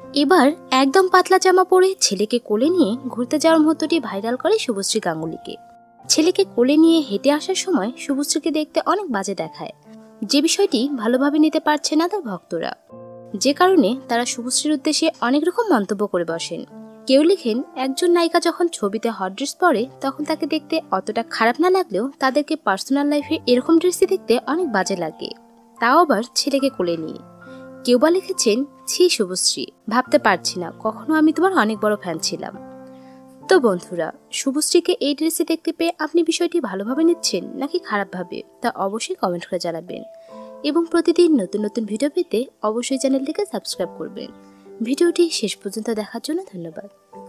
এবার একদম পাতলা জামা পরে ছেলেকে কোলে নিয়ে ঘুরতে যাওয়ার মুহূর্তটি ভাইরাল করে শুভশ্রী গাঙ্গুলিকে। ছেলেকে কোলে নিয়ে হেঁটে আসার সময় শুভশ্রীকে দেখতে অনেক বাজে দেখায়, যে বিষয়টি ভালোভাবে নিতে পারছে না তার ভক্তরা, যে কারণে তারা শুভশ্রীর উদ্দেশ্যে অনেক রকম মন্তব্য করে বসেন। কেউ লিখেন, একজন নায়িকা যখন ছবিতে হট ড্রেস পরে তখন তাকে দেখতে অতটা খারাপ না লাগলেও তাদেরকে পার্সোনাল লাইফে এরকম ড্রেসই দেখতে অনেক বাজে লাগে, তাও আবার ছেলেকে কোলে নিয়ে। কেউ বা লিখেছেন, ছি শুভশ্রী, ভাবতে পারছি না কখনো আমি তোমার অনেক বড় ফ্যান ছিলাম। তো বন্ধুরা, শুভশ্রীকে এই ড্রেসে দেখতে পেয়ে আপনি বিষয়টি ভালোভাবে নিচ্ছেন নাকি খারাপভাবে, তা অবশ্যই কমেন্ট করে জানাবেন। এবং প্রতিদিন নতুন নতুন ভিডিও পেতে অবশ্যই চ্যানেলটিকে সাবস্ক্রাইব করবেন। ভিডিওটি শেষ পর্যন্ত দেখার জন্য ধন্যবাদ।